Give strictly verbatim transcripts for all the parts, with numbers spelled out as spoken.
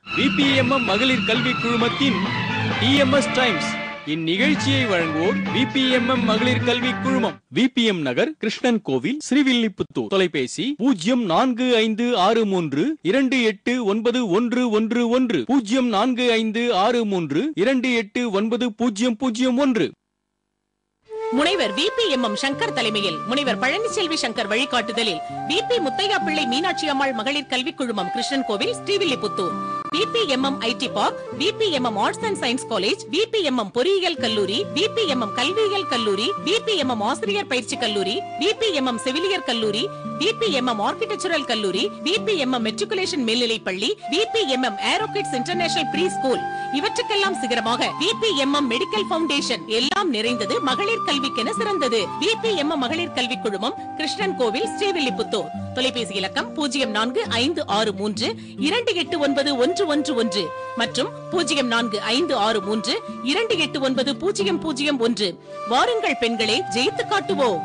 VPMM மகளிர் கல்வி குழுமத்தின் டிஎம்எஸ் டைம்ஸ் இந்நிகழ்ச்சியை வழங்குவோர் விபிஎம்எம் மகளிர் கல்வி குழுமம், விபிஎம் நகர், கிருஷ்ணன் கோவில், ஸ்ரீவில்லிபுத்தூர். தொலைபேசி பூஜ்ஜியம் நான்கு ஐந்து ஆறு மூன்று இரண்டு எட்டு ஒன்பது ஒன்று ஒன்று ஒன்று பூஜ்ஜியம் நான்கு ஐந்து ஆறு மூன்று இரண்டு எட்டு ஒன்பது பூஜ்ஜியம் பூஜ்ஜியம் ஒன்று. முனைவர் விபிஎம்எம் சங்கர் தலைமையில் முனைவர் பழனிச்செல்வி சங்கர் வழிகாட்டுதலில் விபி முத்தையா பிள்ளை மீனாட்சி அம்மாள் மகளிர் கல்வி குழுமம், Krishnan Kovil, Srivilliputhur. VPMM IT park, VPMM arts and science college, VPMM பொறியியல் கல்லூரி, விபிஎம்எம் கல்வியியல் கல்லூரி, விபிஎம்எம் ஆசிரியர் பயிற்சி கல்லூரி, விபிஎம்எம் செவிலியர் கல்லூரி, விபிஎம்எம் ஆர்கிடெக்சரல் கல்லூரி, விபிஎம்எம் மெட்ரிகுலேஷன் மேல்நிலைப் பள்ளி, VPMM aerokids international pre school, இவற்றுக்கெல்லாம் சிகரமாக விபிஎம்எம் மெடிக்கல் ஃபவுண்டேஷன் எல்லாம் நிறைந்தது மகளிர் கல்விக்கென சிறந்தது. விபிஎம்எம் மகளிர் கல்வி குழுமம், கிருஷ்ணன் கோவில், ஸ்ரீவில்லிபுத்தூர். தொலைபேசி இலக்கம் பூஜ்ஜியம் நான்கு ஐந்து ஆறு மூன்று இரண்டு எட்டு ஒன்பது ஒன்று ஒன்று ஒன்று மற்றும் பூஜ்ஜியம் நான்கு ஐந்து ஆறு மூன்று இரண்டு எட்டு ஒன்பது பூஜ்ஜியம் பூஜ்ஜியம் ஒன்று. வாருங்கள் பெண்களே, ஜெயித்து காட்டுவோம்.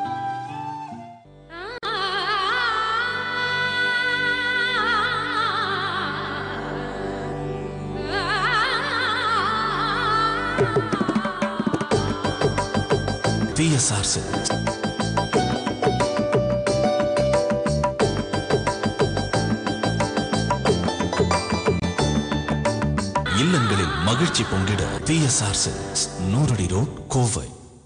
இல்லங்களில் மகிழ்ச்சி பொங்கிட டிஎஸ்ஆர் சில்க்ஸ், நூறடி ரோட், கோவை.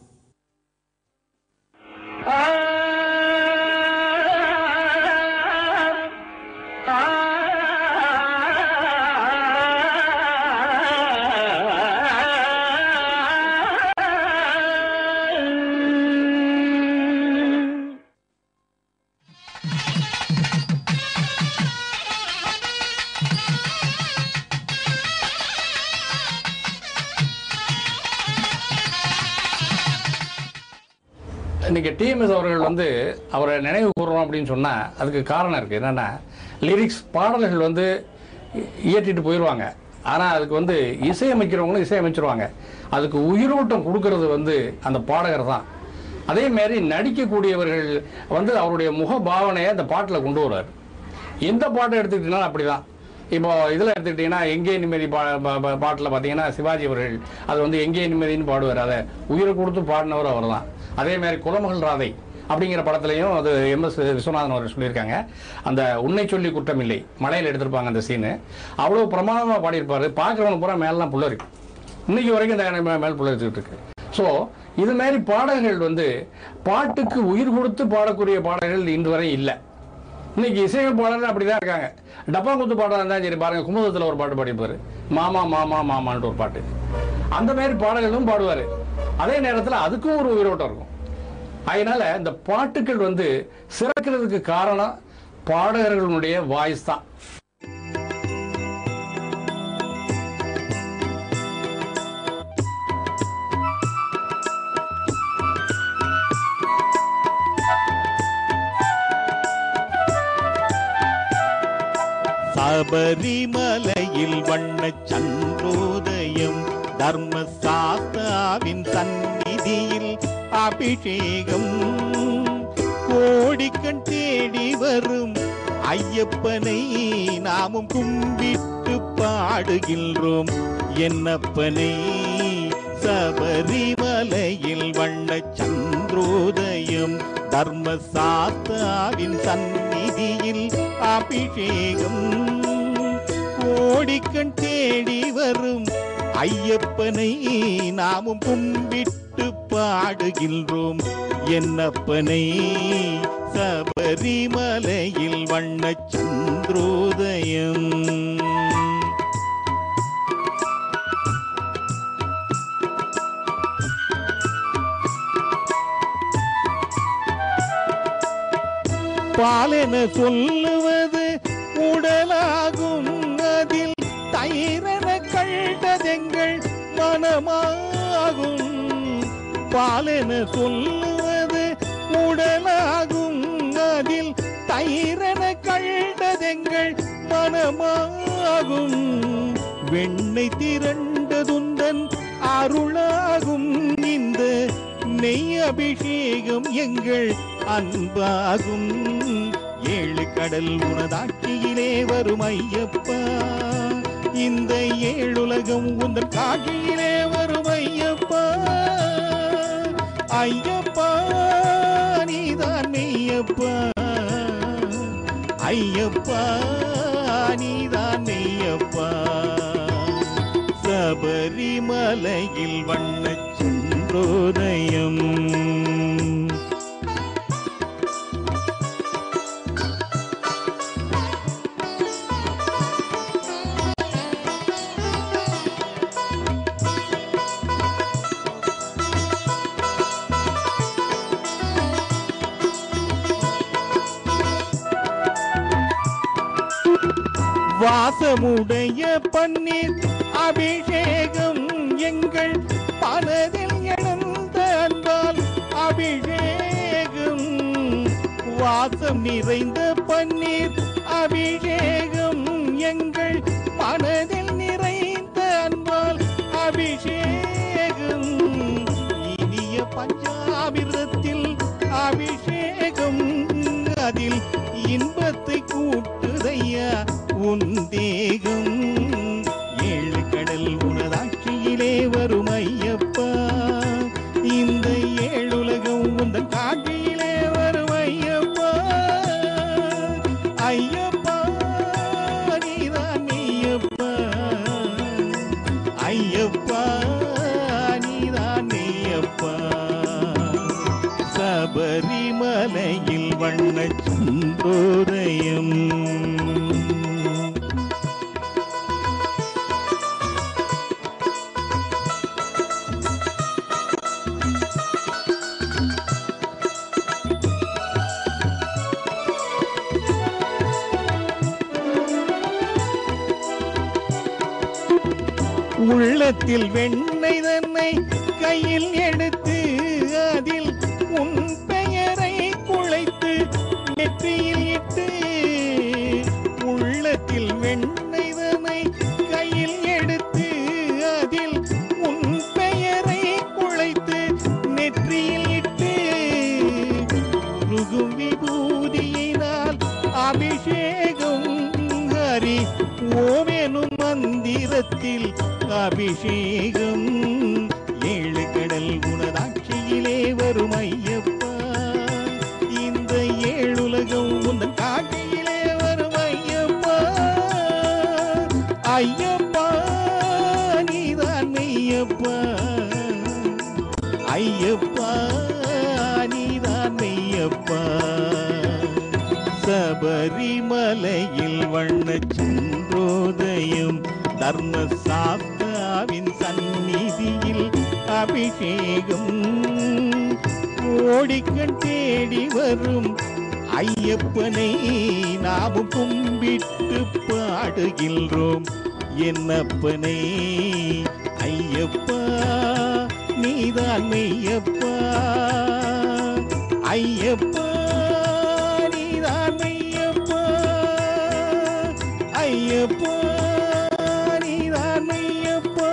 இன்றைக்கி டிஎம்எஸ் அவர்கள் வந்து அவரை நினைவு கூறுறோம் அப்படின்னு சொன்னால் அதுக்கு காரணம் இருக்குது. என்னென்னா, லிரிக்ஸ் பாடல்கள் வந்து இயற்றிட்டு போயிடுவாங்க, ஆனால் அதுக்கு வந்து இசையமைக்கிறவங்களும் இசையமைச்சிருவாங்க. அதுக்கு உயிரோட்டம் கொடுக்கறது வந்து அந்த பாடகர் தான். அதேமாரி நடிக்கக்கூடியவர்கள் வந்து அவருடைய முக பாவனையை அந்த பாட்டில் கொண்டு வருவார். எந்த பாட்டை எடுத்துக்கிட்டீங்கன்னா அப்படி தான். இப்போ இதில் எடுத்துக்கிட்டிங்கன்னா எங்கே நிம்மதி பா பாட்டில் பார்த்தீங்கன்னா சிவாஜி அவர்கள் அது வந்து எங்கே நிம்மதினு பாடுவார். அதை உயிரை கொடுத்து பாடினவர் அவர் தான். அதே மாதிரி குலமகள் ராதை அப்படிங்கிற படத்துலையும் அது எம் எஸ் விஸ்வநாதன் அவர்கள் சொல்லியிருக்காங்க. அந்த உன்னை சொல்லி குற்றமில்லை மலையில் எடுத்திருப்பாங்க அந்த சீனு. அவ்வளோ பிரமாதமாக பாடியிருப்பார். பார்க்குறவனு பூரா மேலாம் புள்ளரி, இன்னைக்கு வரைக்கும் இந்த மேல் புள்ளரிச்சுக்கிட்டு இருக்கு. ஸோ இது மாதிரி பாடல்கள் வந்து பாட்டுக்கு உயிர் கொடுத்து பாடக்கூடிய பாடல்கள் இன்று வரை இல்லை. இன்னைக்கு இசையமைப்பாளர்கள் அப்படி தான் இருக்காங்க. டப்பா குத்து பாடம் இருந்தாலும் சரி, பாருங்க, குமுதத்தில் ஒரு பாட்டு பாடிப்பார், மாமா மாமா மாமான்ட்டு ஒரு பாட்டு. அந்த மாதிரி பாடல்களும் பாடுவார். அதே நேரத்தில் அதுக்கும் ஒரு உயிரோட்டம் இருக்கும். அதனால இந்த பாட்டுக்கள் வந்து சிறக்கிறதுக்கு காரணம் பாடகர்களுடைய வாய்ஸ் தான். சபரிமலையில் வண்ண சந்திரோதயம், தர்மசாஸ்தாவின் சந்நிதியில் அபிஷேகம், கோடிக்கண் தேடி வரும் ஐயப்பனை நாமும் கும்பிட்டு பாடுகின்றோம் என்னப்பனை. சபரிமலையில் வண்ண சந்திரோதயம், தர்மசாஸ்தாவின் சந்நிதியில் அபிஷேகம், கோடிக்கண் தேடி வரும் ஐயப்பனை நாமும் கும்பிட்டு பாடுகின்றோம் என்னப்பனை. சபரிமலையில் வண்ண சந்திரோதயம். பாலென சொல்லுவது உடலாகும், அதில் தயிரென கண்டதெங்கள் மனமாகும். பாலென சொல்லுவது உடலாகும், அதில் தயிரென கண்டதெங்கள் மனமாகும். வெண்ணெய் திரண்டதுந்தன் அருளாகும், இந்த நெய் அபிஷேகம் எங்கள் அன்பாகும். ஏழு கடல் உனதாட்சியிலே வரும் ஐயப்பா, இந்த ஏழுலகம் உந்தன் காட்சியிலே வரும் ஐயப்பா. ஐயப்பா நீதான் மெய்யப்பா, ஐயப்பா நீதான் மெய்யப்பா. சபரிமலையில் வண்ணச் சென்றோதயம், வாசமுடைய பன்னீர் அபிஷேகம் எங்கள் மனதில் எழுந்த அன்பால் அபிஷேகம். வாசம் நிறைந்த பன்னீர் அபிஷேகம் எங்கள் மனதில் நிறைந்த அன்பால் அபிஷேகம். இனிய பஞ்சாமிர்தத்தில் அபிஷேகம், அதில் இன்பத்தை கூட்டுதையா உன் தேகம். ஏழு கடல் உனதாட்சியிலே வரும் ஐயப்பா, இந்த ஏழுலகம் உந்தன் காட்சியிலே வரும் ஐயப்பா. ஐயப்பா நீதான் மெய்யப்பா, ஐயப்பா நீதான் மெய்யப்பா. சபரிமலையில் வண்ணச் சென்றோதயம், உள்ளத்தில் வெண்ணெய் தன்னை கையில் எடுத்து அதில் உன் பெயரை குழைத்து நெற்றியில் இட்டு. உள்ளத்தில் வெண்ணெய் தன்னை கையில் எடுத்து அதில் உன் பெயரை குழைத்து நெற்றியில் இட்டு. உருகும் விபூதியினால் அபிஷேகம், ஹரி ஓமெனும் மந்திரத்தில் அபிஷேகம். ஏழு கடல் உனதாட்சியிலே வரும் ஐயப்பா, இந்த ஏழுலகம் உந்தன் காட்சியிலே வரும் ஐயப்பா. ஐயப்பா நீதான் மெய்யப்பா, ஐயப்பா நீதான் மெய்யப்பா. சபரிமலையில் வண்ணச் சென்றோதயம், தர்ம சாஸ்தாவின் சந்நிதியில் அபிஷேகம். கோடிக்கண் தேடி வரும் ஐயப்பனை நாமும் கும்பிட்டு பாடுகின்றோம் என்னப்பனை. ஐயப்பா நீதான் மெய்யப்பா, ஐயப்பா நீதான் மெய்யப்பா, ஐயப்பா நீதான் மெய்யப்பா.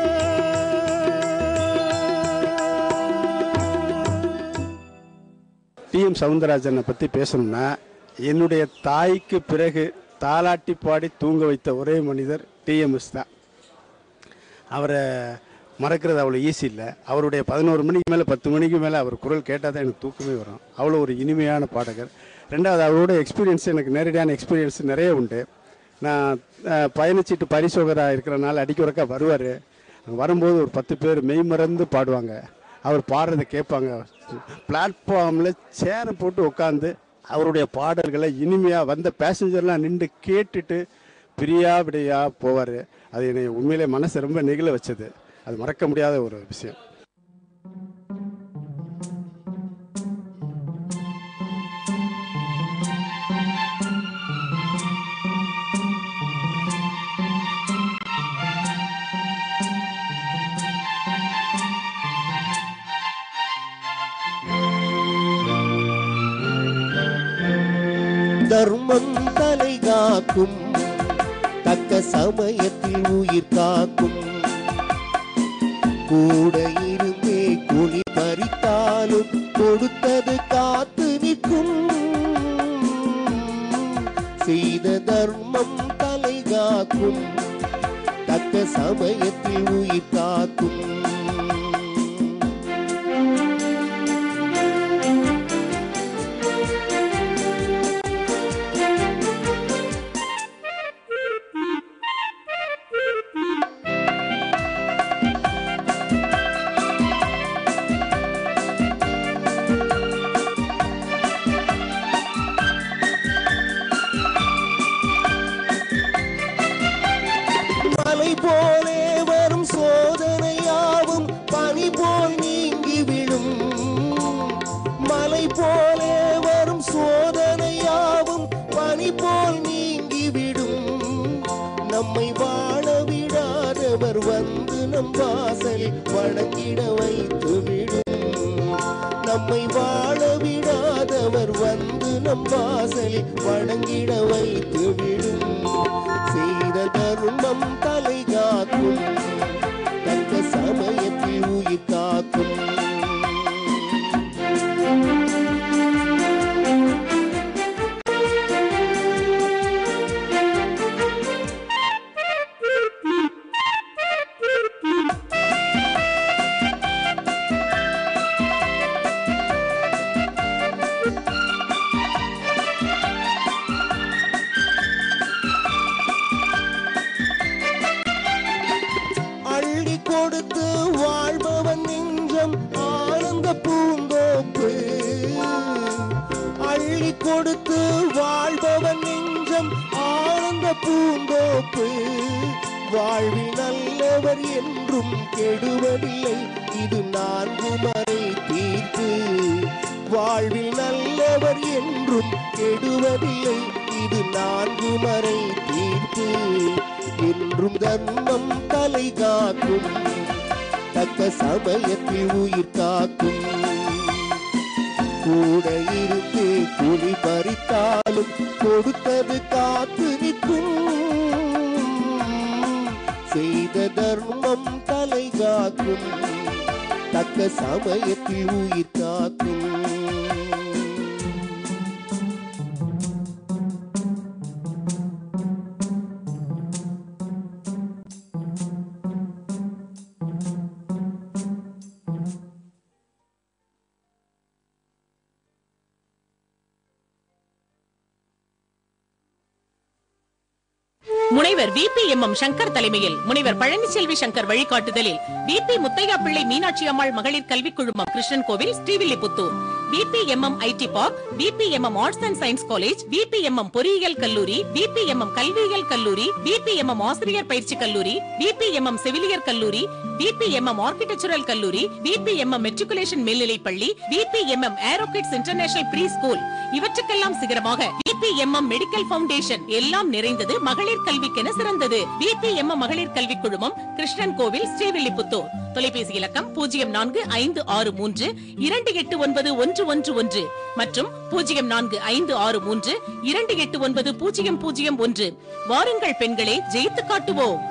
டி எம் சவுந்தரராஜனை பற்றி பேசணும்னா, என்னுடைய தாய்க்கு பிறகு தாலாட்டி பாடி தூங்க வைத்த ஒரே மனிதர் டிஎம்எஸ் தான். அவரை மறக்கிறது அவ்வளோ ஈஸி இல்லை. அவருடைய பதினோரு மணிக்கு மேலே பத்து மணிக்கு மேலே அவர் குரல் கேட்டால் தான் எனக்கு தூக்கமே வரும். அவ்வளோ ஒரு இனிமையான பாடகர். ரெண்டாவது, அவரோட எக்ஸ்பீரியன்ஸ் எனக்கு நேரடியான எக்ஸ்பீரியன்ஸ் நிறைய உண்டு. நான் பயணிச்சிட்டு பரிசோகராக இருக்கிறனால அடிக்கொருக்கா வருவார். வரும்போது ஒரு பத்து பேர் மெய் மறந்து பாடுவாங்க. அவர் பாடுறதை கேட்பாங்க. பிளாட்ஃபார்மில் சேரை போட்டு உட்காந்து அவருடைய பாடல்களை இனிமையாக வந்த பேசஞ்சர்லாம் நின்று கேட்டுட்டு பிரியா விடையா போவார். அது என்னை உண்மையிலே மனசை ரொம்ப நெகிழ வச்சது. அது மறக்க முடியாத ஒரு விஷயம். தர்மம் தலை காக்கும், தக்க சமயத்தில் உயிர் காக்கும். கூட இருந்தே குழி பறித்தாலும் கொடுத்தது காத்து நிற்கும். செய்த தர்மம் தலை காக்கும், தக்க சமயத்தில் உயிர் காக்கும். மலை போலே வரும் சோதனையாவும் பனி போல் நீங்கி விடும். மலை போலே வரும் சோதனையாவும் பனி போல் நீங்கி விடும். நம்மை வாழ விடாதவர் வந்து நம் வாசலில் வணங்கிட வைத்து விடும். நம்மை வாழ விடாதவர் வந்து நம் வாசலில் வணங்கிட வைத்து விடும். செய்த தர்மம் தலை காக்கும், தக்க சமயத்தில் உயிர் காக்கும். அள்ளி கொடுத்து வாழ்பவன் நெஞ்சம் ஆனந்த பூந்தோப்பு. அள்ளி கொடுத்து வாழ்பவன் நெஞ்சம் ஆனந்த பூந்தோப்பு. வாழ்வில் நல்லவர் என்றும் கெடுவதில்லை, இது நான்கு மறை தீர்ப்பு. வாழ்வில் நல்லவர் என்றும் கெடுவதில்லை, இது நான்கு மறை தீர்ப்பு. என்றும் தர்மம் தலை காக்கும், தக்க சமயத்தில் உயிர் காக்கும். கூட இருந்து புலி பறித்தாலும் கொடுத்தது காத்து நிற்கும். செய்த தர்மம் தலை காக்கும், தக்க சமயத்தில் உயிர் காக்கும். முனைவர் V P M M Shankar தலைமையில் முனைவர் பழனிச்செல்வி சங்கர் வழிகாட்டுதலில் வி பி முத்தையா பிள்ளை மீனாட்சி அம்மாள் மகளிர் கல்விக் குழுமம் Krishnan Kovil Srivilliputhur, V P M M I T park, V P M M arts and science college, V P M M பொறியியல் கல்லூரி, வி பி எம் எம் கல்வியியல் கல்லூரி, வி பி எம் எம் ஆசிரியர் பயிற்சி கல்லூரி, வி பி எம் எம் செவிலியர் கல்லூரி, V P M M architectural கல்லூரி, V P M M matriculation மேல்நிலைப் பள்ளி, V P M M aerokids international pre school, இவற்றுக்கெல்லாம் சிகரமாக V P M M medical foundation எல்லாம் நிறைந்தது மகளிர் கல்விக்கென சிறந்தது. வி பி எம் எம் மகளிர் கல்விக் குழுமம் கிருஷ்ணன் கோவில் ஸ்ரீவில்லிபுத்தூர். தொலைபேசி இலக்கம் பூஜ்ஜியம் நான்கு ஐந்து ஆறு மூன்று இரண்டு எட்டு ஒன்பது ஒன்று ஒன்று ஒன்று மற்றும் பூஜ்ஜியம் நான்கு ஐந்து ஆறு மூன்று இரண்டு எட்டு ஒன்பது பூஜ்ஜியம் பூஜ்ஜியம் ஒன்று. வாருங்கள் பெண்களே, ஜெயித்து காட்டுவோம்.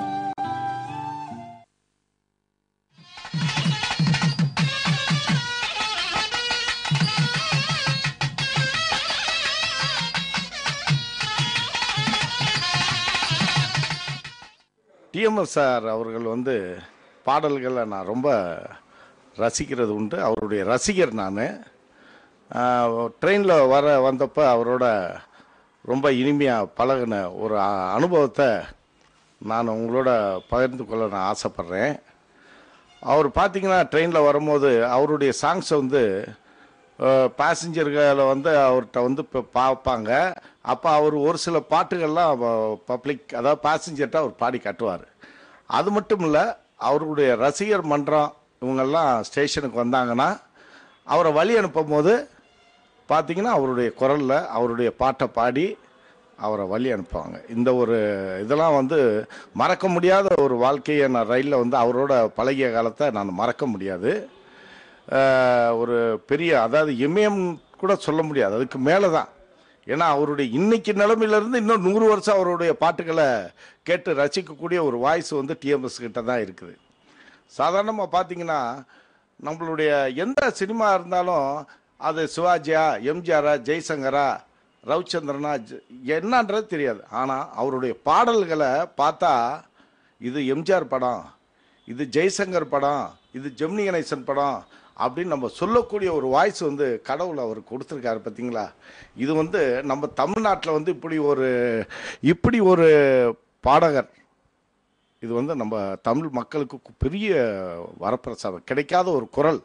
டிஎம்எஸ் சார் அவர்கள் வந்து பாடல்களை நான் ரொம்ப ரசிக்கிறது உண்டு. அவருடைய ரசிகர் நான். ட்ரெயினில் வர வந்தப்போ அவரோட ரொம்ப இனிமையாக பழகின ஒரு அனுபவத்தை நான் உங்களோட பகிர்ந்து கொள்ள நான் ஆசைப்பட்றேன். அவர் பார்த்திங்கன்னா ட்ரெயினில் வரும்போது அவருடைய சாங்ஸை வந்து பேசஞ்சர்களை வந்து அவர்கிட்ட வந்து இப்போ பார்ப்பாங்க. அப்போ அவர் ஒரு சில பாட்டுகள்லாம் பப்ளிக், அதாவது பேசஞ்சர்கிட்ட அவர் பாடி காட்டுவார். அது மட்டும் இல்லை, அவருடைய ரசிகர் மன்றம் இவங்கெல்லாம் ஸ்டேஷனுக்கு வந்தாங்கன்னா அவரை வழி அனுப்பும் போது பார்த்திங்கன்னா அவருடைய குரலில் அவருடைய பாட்டை பாடி அவரை வழி அனுப்புவாங்க. இந்த ஒரு இதெல்லாம் வந்து மறக்க முடியாத ஒரு வாழ்க்கையை நான் ரயிலில் வந்து அவரோட பழகிய காலத்தை நான் மறக்க முடியாது. ஒரு பெரிய, அதாவது இமயம் கூட சொல்ல முடியாது, அதுக்கு மேலே தான். ஏன்னா அவருடைய இன்னைக்கு நிலைமையிலேருந்து இன்னும் நூறு வருஷம் அவருடைய பாட்டுகளை கேட்டு ரசிக்கக்கூடிய ஒரு வாய்ஸ் வந்து டிஎம்எஸ் கிட்ட தான் இருக்குது. சாதாரணமாக பார்த்தீங்கன்னா நம்மளுடைய எந்த சினிமா இருந்தாலும் அது சிவாஜியா, எம்ஜிஆரா, ஜெய்சங்கரா, ரவிச்சந்திரனா ஜ- என்னன்றது தெரியாது. ஆனால் அவருடைய பாடல்களை பார்த்தா இது எம்ஜிஆர் படம், இது ஜெய்சங்கர் படம், இது ஜெமினி கணேசன் படம் அப்படின்னு நம்ம சொல்லக்கூடிய ஒரு வாய்ஸ் வந்து கடவுள் அவர் கொடுத்துருக்காரு பார்த்தீங்களா. இது வந்து நம்ம தமிழ்நாட்டில் வந்து இப்படி ஒரு இப்படி ஒரு பாடகர், இது வந்து நம்ம தமிழ் மக்களுக்கு பெரிய வரப்பிரசாதம், கிடைக்காத ஒரு குரல்.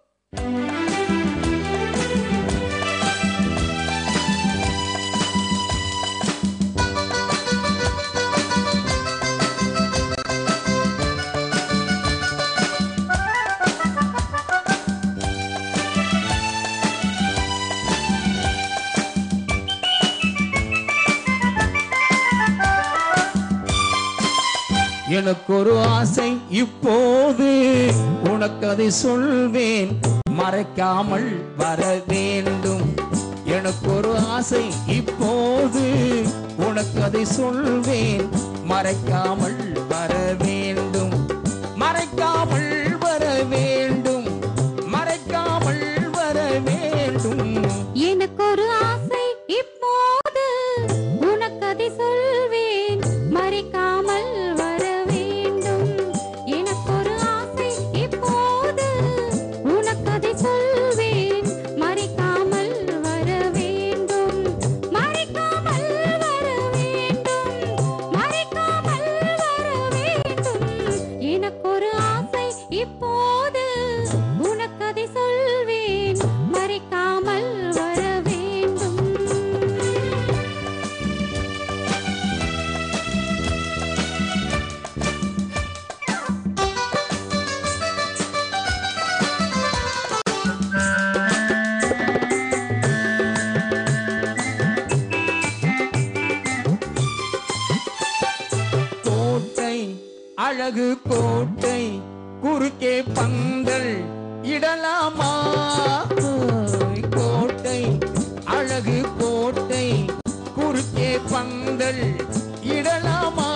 எனக்கு ஒரு ஆசை இப்போது உனக்கு அதை சொல்வேன், மறைக்காமல் வர வேண்டும். எனக்கு ஒரு ஆசை இப்போது உனக்கு அதை சொல்வேன், மறைக்காமல் வர வேண்டும், மறைக்காமல் வர வேண்டும், மறைக்காமல் வர வேண்டும். எனக்கு ஒரு ஆசை இப்போது உனக்கு அதை சொல்வேன், மறைக்காமல் வர வேண்டும். எனக்கு ஒரு ஆசை இப்போது உனக்கு அதை சொல்வேன், மறைக்காமல் வர வேண்டும், மறைக்காமல் வர வேண்டும், மறைக்காமல் வர வேண்டும். எனக்கு ஒரு ஆசை இப்போது உனக்கு அதை சொல்வேன், மறைக்காமல் வர வேண்டும். கோட்டை அழகு கோட்டை குறுக்கே பந்தல் இடலாமா? கோட்டை அழகு கோட்டை குறுக்கே பந்தல் இடலாமா?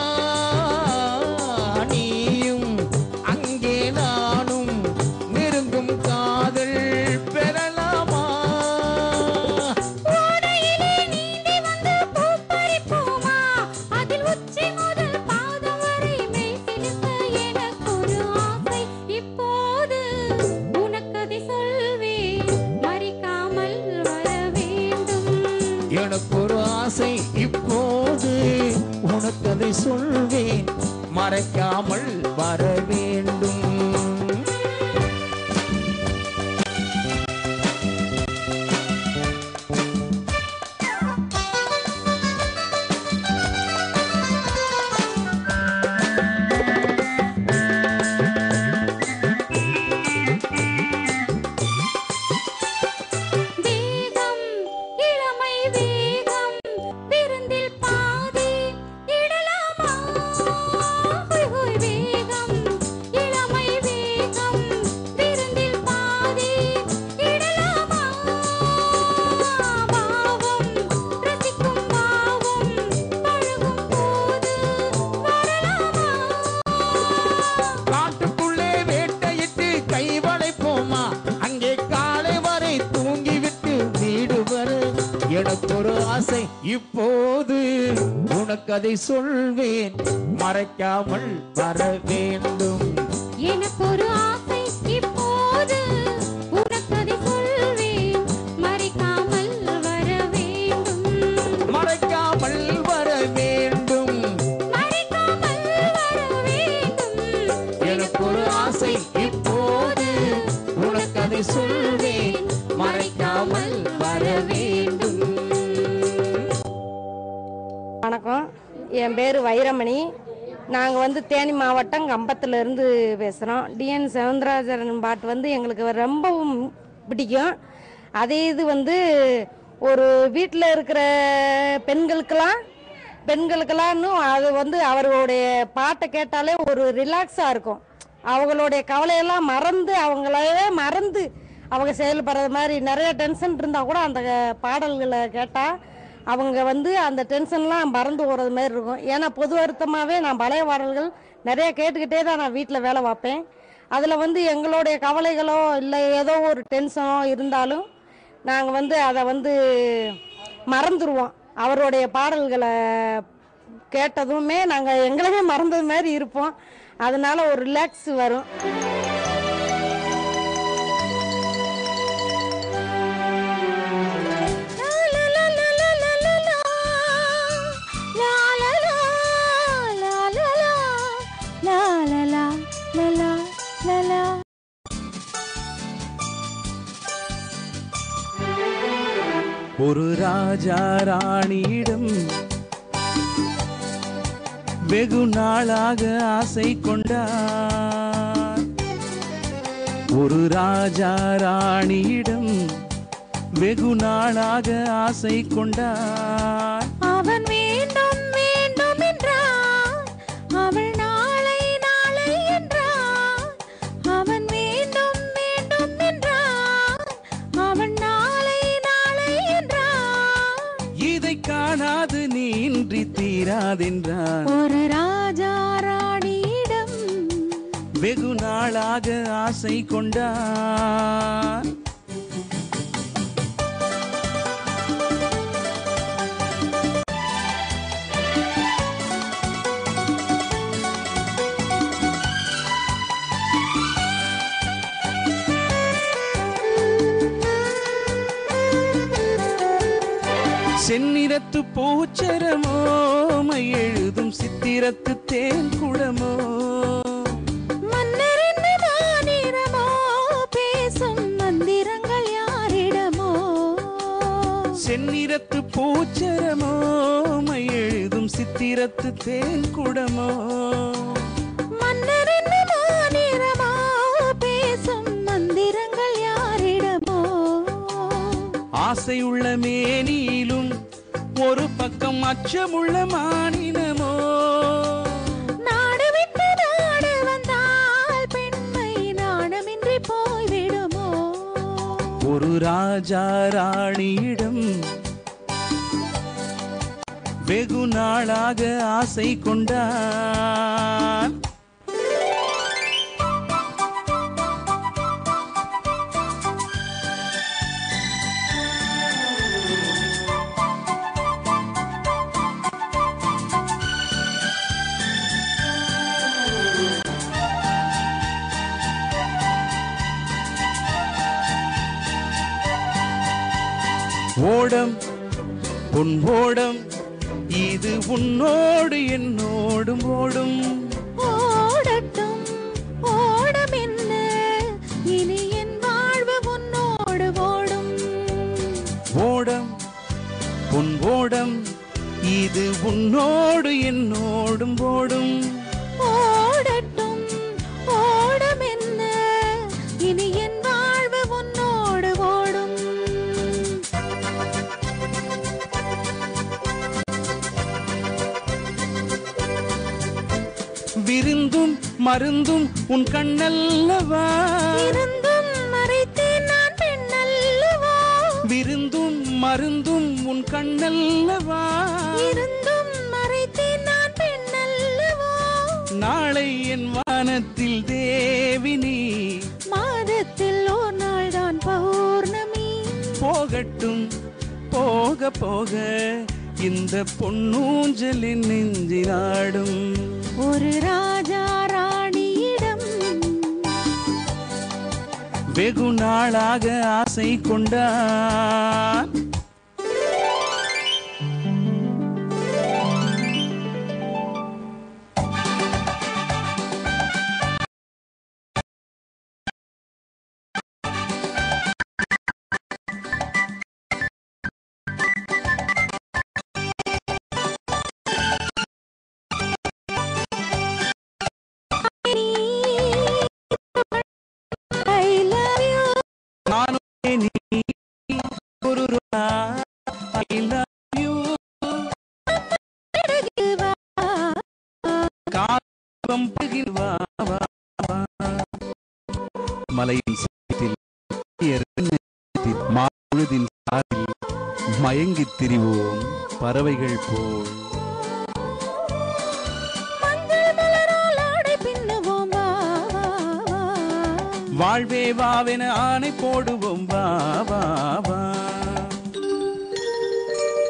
நீயும் அங்கே நானும் நெருங்கும் காதல் பெறலாமா? ஓடையிலே நீந்தி வந்து பூ பறிப்போமா? அதில் உச்சி முதல் பாதம் வரை மெய் சிலிர்க்க எனக்கு ஒரு ஆசை இப்போது உனக்கு அதை சொல்வேன், மறைக்காமல் வர வேண்டும். எனக்கு ஒரு ஆசை இப்போது உனக்கு அதை சொல்வேன், மறைக்காமல் வர வேண்டும். வேகம் இளமை வேகம் விருந்தில் பாதி இடலாமா? ஹோய் ஹோய் வேகம் இளமை வேகம் விருந்தில் பாதி இடலாமா? பாவம் ரசிக்கும் பாவம் பழகும் போது வரலாமா? காட்டுக்குள்ளே வேட்டையிட்டு கைவளைப்போமா? அங்கே காலை வரை தூங்கிவிட்டு வீடு வர எனக்கு ஒரு ஆசை இப்போது உனக்கு அதை சொல்வேன், மறைக்காமல் வர வேண்டும். எனக்கு ஒரு ஆசை இப்போது உனக்கு அதை சொல்வேன், மறைக்காமல் வர வேண்டும், மறைக்காமல் வர வேண்டும். மறைக்காமல் வர வேண்டும். எனக்கு ஒரு ஆசை இப்போது உனக்கு அதை சொல்வேன், மறைக்காமல் வர வேண்டும். வணக்கம், என் பேர் வைரமணி. நாங்கள் வந்து தேனி மாவட்டம் கம்பத்துலேருந்து பேசுகிறோம். டிஎன் சவுந்தரராஜன் பாட்டு வந்து எங்களுக்கு ரொம்பவும் பிடிக்கும். அதே இது வந்து ஒரு வீட்டில் இருக்கிற பெண்களுக்கெல்லாம் பெண்களுக்கெல்லாம் அது வந்து அவர்களுடைய பாட்டை கேட்டாலே ஒரு ரிலாக்ஸாக இருக்கும். அவங்களுடைய கவலையெல்லாம் மறந்து அவங்களவே மறந்து அவங்க செயல்படுறது மாதிரி. நிறைய டென்ஷன் இருந்தால் கூட அந்த பாடல்களை கேட்டால் அவங்க வந்து அந்த டென்ஷன்லாம் மறந்து போகிறது மாதிரி இருக்கும். ஏன்னா பொது வருத்தமாகவே நான் பழைய பாடல்கள் நிறைய கேட்டுக்கிட்டே தான் நான் வீட்டில் வேலை பார்ப்பேன். அதில் வந்து எங்களுடைய கவலைகளோ இல்லை ஏதோ ஒரு டென்ஷனோ இருந்தாலும் நாங்கள் வந்து அதை வந்து மறந்துடுவோம். அவருடைய பாடல்களை கேட்டதுமே நாங்கள் எங்களவே மறந்தது மாதிரி இருப்போம். அதனால ஒரு ரிலாக்ஸ் வரும். ஒரு ராஜா ராணியிடம் வெகு நாளாக ஆசை கொண்டார். ஒரு ராஜா ராணியிடம் வெகு நாளாக ஆசை கொண்டார். அவன் வேண்டும் வேண்டும் என்றான், அவள் நாளை நாளை என்றான். அவன் வேண்டும் வேண்டும் என்றான், அவன் நாளை நாளை என்றான். இதை காணாது நீ இன்றி தீராதென்றான். ஒரு ராஜா ராணியிடம் வெகு நாளாக ஆசை கொண்டார். செந்நிறத்து பூச்சரமோ மை எழுதும் சித்திரத்து தேன் குடமோ மன்னரின் மாநிறமோ பேசும் மந்திரங்கள் யாரிடமோ. செந்நிறத்து பூச்சரமோ மை எழுதும் சித்திரத்து தேன் குடமோ மன்னரின் மாநிறமோ பேசும் மந்திரங்கள் யாரிடமோ. ஆசையுள்ள மேனியிலும் ஒரு பக்கம் அச்சமுள்ள மானினமோ. நாடு விட்டு நாடு வந்தால் பெண்மை நாணமின்றி போய்விடுமோ. ஒரு ராஜா ராணியிடம் வெகு நாளாக ஆசை கொண்டார். ஓடம் பொன் ஓடம் இது உன்னோடு என்னோடும் ஓடும். ஓடட்டும் ஓடம் என்ன, இனி என் வாழ்வு உன்னோடு ஓடும். ஓடம் பொன் ஓடம் இது உன்னோடு என்னோடும் ஓடும். ஓடட்டும் ஓடம் என்ன, இனி என் வாழ்வு உன்னோடு ஓடும். விருந்தும் மருந்தும் உன் கண்ணல்லவா. இருந்தும் மறைத்தேன் நான் பெண்ணல்லவா. விருந்தும் மருந்தும் உன் கண்ணல்லவா. இருந்தும் மறைத்தேன் நான் பெண்ணல்லவா. நாளை என் வானத்தில் தேவினி, மாதத்தில் ஒரு நாள் தான் பௌர்ணமி. போகட்டும் போக போக இந்த பொன்னூஞ்சலின் நெஞ்சினாடும். ஒரு ராஜா ராணியிடம் வெகு நாளாக ஆசை கொண்டார். I love you. நானும் நீ ஒரு I love you. காலம் பகிர்வா மலையின் சத்தில் மாழுதின் சாரில் மயங்கித் திரிவோம் பறவைகள் போல். மஞ்சள் மலரால் ஆடை பின்னுவோம் வா, வா, வா. வாழ்வே வாவென ஆணை போடுவோம் வா வா வா.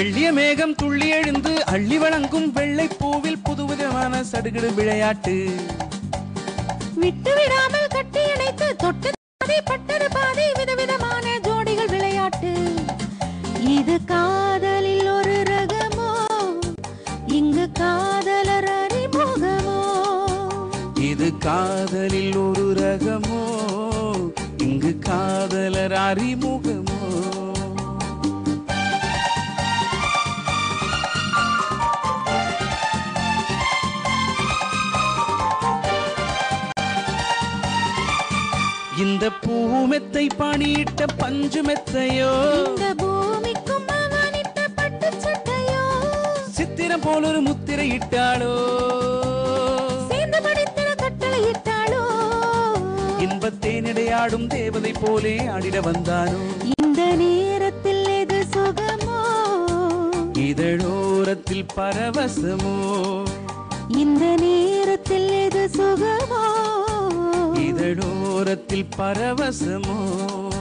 வெள்ளிய மேகம் துள்ளி எழுந்து அள்ளி வழங்கும் வெள்ளை பூவில் புதுவிதமான சடுகுடு விளையாட்டு. விட்டு விடாமல் கட்டி அணைத்து தொட்டு பாதி பட்டது பாதி விதவிதமான ஜோடிகள் விளையாட்டு. இது காதலில் ஒரு ரகமோ, இங்கு காதலர் அறிமுகமோ. இது காதலில் ஒரு ரகமோ, இங்கு காதலர் அறிமுகமோ. இந்த பூமெத்தை பாணியிட்ட பஞ்சு மெத்தையோ, இந்த பூமிக்கும் அவனிட்ட பட்டு சட்டையோ, சித்திரம் போல் ஒரு முத்திரை இட்டாளோ, சேர்ந்து படித்திர கட்டளை இட்டாளோ, இன்பத்தேனிடையாடும் தேவதை போலே ஆடிட வந்தானோ. இந்த நேரத்தில் எது சுகமோ, இதழோரத்தில் பரவசமோ. இந்த நேரத்தில் எது சுகமோ, இதழோரத்தில் பரவசமோ.